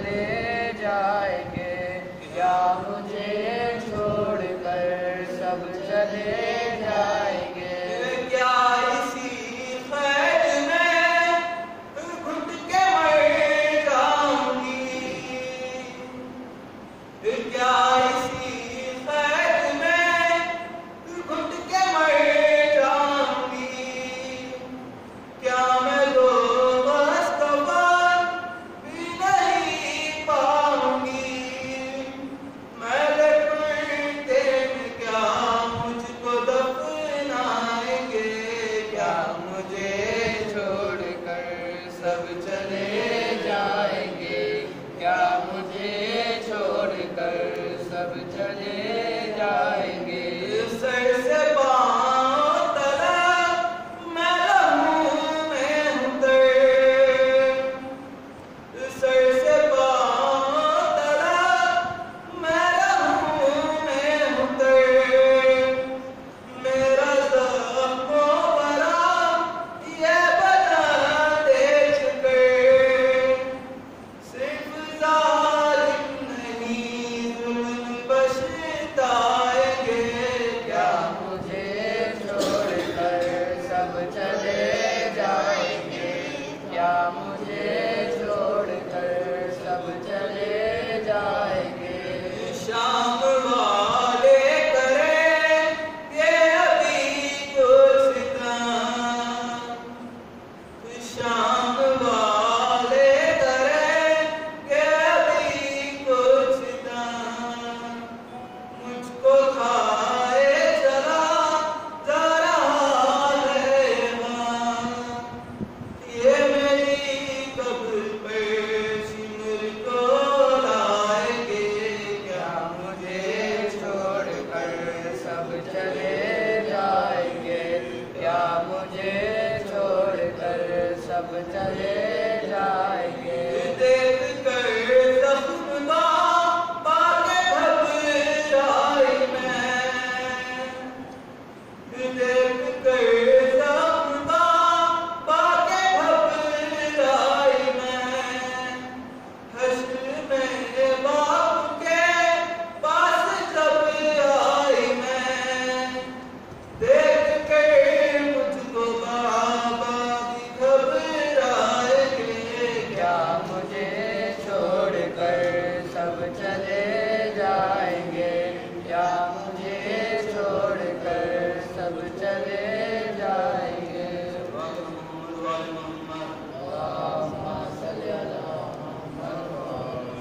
चले जाएंगे, क्या मुझे छोड़कर सब चले जाएंगे। क्या इसी खैर में घुट के मर जाऊंगी, क्या इसी खैर में घुट के मर जाऊंगी, क्या मैं दो मुस्तफा भी नहीं पाऊंगी, मैं लटते में क्या मुझको दफनाएंगे, क्या मुझे छोड़कर सब चले जाएंगे, क्या मुझे छोड़कर सब चले जाएंगे। सर से पांव तक मैं रहूं मैं हूं दर्द, सर से पांव तक मैं रहूं मैं हूं दर्द, मेरा ज़ख्मों भरा ये बदन देख कर सिर्फ ज़ालिम नहीं ज़ुल्म पछताएंगे, क्या मुझे छोड़कर सब चले जाएंगे, क्या मुझे छोड़कर सब चले जाएंगे। शाम वाले करें ये अभी कुछ काम, शाम वाले करें ये अभी कुछ काम, मुझको खाए चला जा रहा है वहाँ, ये मेरी कब्र पे सिमर को लाएंगे, क्या मुझे छोड़कर सब चले जाएंगे, क्या मुझे छोड़कर सब चले जाएंगे।